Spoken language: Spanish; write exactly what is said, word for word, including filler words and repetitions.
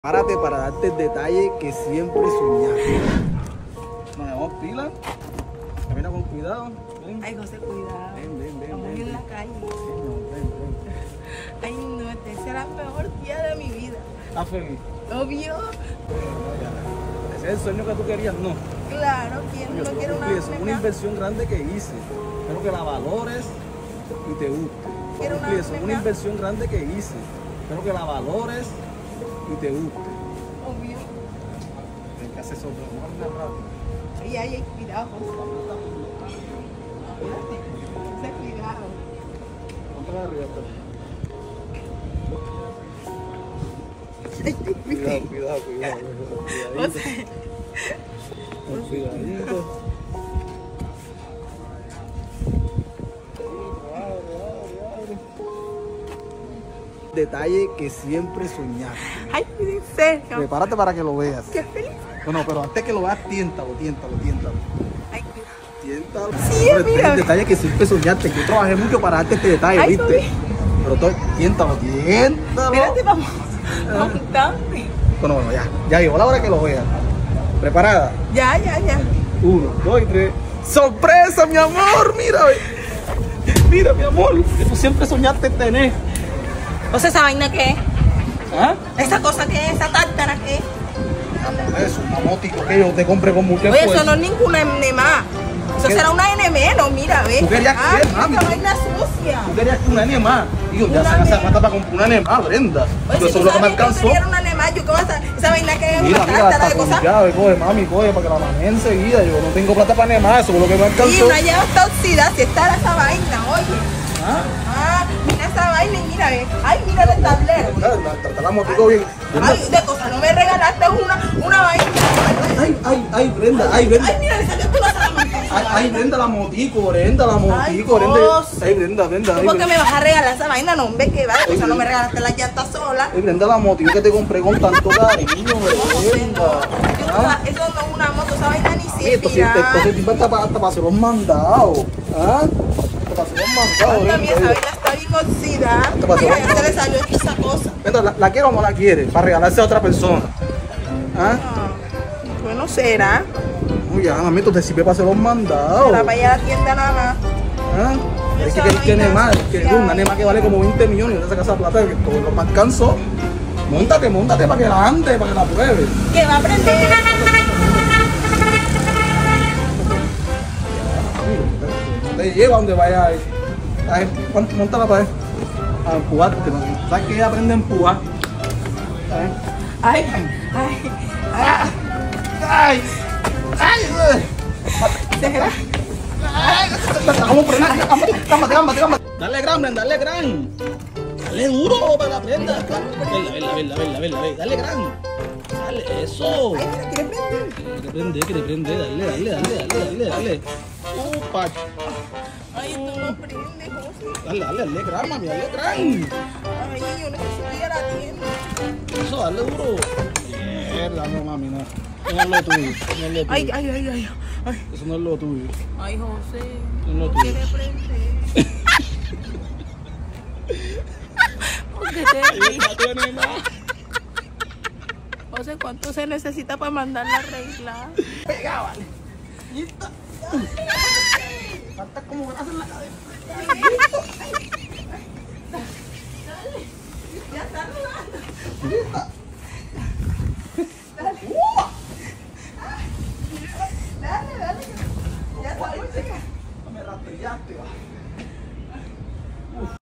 Párate para darte el detalle que siempre soñaste. Nos damos pila. Camina con cuidado. Ven. Ay, José, cuidado. Ven, ven, ven, Estamos ven, en ven. la calle. Señor, ven, ven. Ay, no, este será el mejor día de mi vida. ¿Estás feliz? Obvio. Ese es el sueño que tú querías, no. Claro, ¿quién Yo no te quiere lo una cumplí, es una nena? inversión grande que hice. Espero que la valores y te guste. Quiero una Cumplí, es una nena. inversión grande que hice. Espero que la valores y te guste. Obvio. Ven, que hace eso, pero no hagas rápido. Ay, ay, ay, cuidado, José. José, cuidado. Ponte arriba, Ay, ay, cuidado, cuidado, cuidado. Cuidadito. José. Con cuidadito. Detalle que siempre soñaste. Ay, en serio. Prepárate para que lo veas. Qué feliz. Bueno, pero antes que lo veas, tiéntalo, tiéntalo, tiéntalo. Ay, cuidado. Tiéntalo. Sí, Pero este es mira. el detalle que siempre soñaste. Yo trabajé mucho para darte este detalle, Ay, ¿viste? papi. Pero todo, tiéntalo, tiéntalo. Espérate, vamos. Montame. Bueno, bueno, ya. Ya llegó la hora que lo veas. ¿Preparada? Ya, ya, ya. Uno, dos y tres. ¡Sorpresa, mi amor! Mira, ve. Mira, mi amor, que tú siempre soñaste tener. O sea, ¿esa vaina qué es? ¿Ah? ¿Esa cosa qué es? ¿Esa tártara qué es? Eso, un mamótico que yo te compré con mucho Oye, esfuerzo. eso no es ninguna N más. Eso ¿Qué? será una N menos, mira, ve. ¿Tú querías Ah, qué, mami? esa vaina sucia. Tú querías que una N más. Digo, ya Una sacas esa N. plata para comprar una N más, Brenda. Oye, Pero si eso tú es lo que me sabes que yo alcanzó. quería una N más, yo qué vas a esa vaina que es Mira, una mira, tártara hasta de con cosas. llave, coge, mami, coge, para que la maneje enseguida. Yo no tengo plata para N más, eso es lo que me Y alcanzó. una llave está oxidada, si está esa vaina, oye. ¿Ah? Ah, mira esa vaina y mira, ve. Ay, mira el tablero. Trata la motico bien. Ay, de cosas, no me regalaste una, una vaina. Ay, ay, ay, Brenda, ay, Brenda. Ay, mira, le salió tú la salamanca. Ay, ay, Brenda, la motico, Brenda, la motico, Ay, Brenda. José. Ay, Brenda, Brenda. ¿Tú Ay, por qué Brenda. me vas a regalar esa vaina? No, hombre, que va. O sea, no me regalaste la llanta sola. Ay, Brenda, la motico que te compré con tanto cariño, Brenda. ¿Ah? Eso no es una moto, esa vaina ni Ay, esto sí, sirve. esto sí, tipo hasta para, hasta para hacer los mandados. ¿Ah? Hasta para hacer los mandados, Ay, mami, esa Brenda. vaina está bien oxidada. ¿Qué pasó? Mira, ya se le salió esa cosa. Brenda, ¿la, la quiere o no la quiere? Para regalarse a otra persona. ¿Ah? Ah, bueno, será. Uy, ya, mami, esto te sirve para hacer los mandados. Será para ir a la tienda nada más. ¿Ah? Es Esa que tienes que vaina Neymar, que sucia. una Nema que vale como veinte millones, y te sacas esa plata que todo lo más cansó. Móntate, móntate para que la ande, para que la pruebe. Que va a aprender. Te lleva donde vaya. Ay, pon- Móntala para a empujarte, ¿no? ¿Sabes que ella aprende a empujar? ¿Sabes? Ay, ay, ay. ¡Ay! ¡Ay! Será. Vamos a frenar, cámate, cámate, cámate, cámate. Dale gran, Brenda, dale gran. Dale duro para la prenda. Vela, vela, vela, vela, vela, vela. Dale gran. Dale, eso. Ay, mira, quiere prender. Quiere prender, quiere prender. Dale, dale, dale, dale, dale, dale. Upa. Ay, tú no prendes, José. Dale, dale, dale gran, mami, dale gran. Ay, yo necesito ir a la tienda. Eso, dale duro. Mierda, no, mami, no. Eso no es lo tuyo. Eso no es lo tuyo. Ay, ay, ay, ay. Ay, Eso no es lo tuyo. ay, José. Eso no es lo ¿Por tuyo. qué le prende? ¿Por qué te ríes? No tiene nada. José, ¿cuánto se necesita para mandarla a arreglar? Pega, vale. Falta como grasa en la cadera. Ya está rodando. Lista. Dale, dale. Ya está muy seca. Me rastrillaste, va.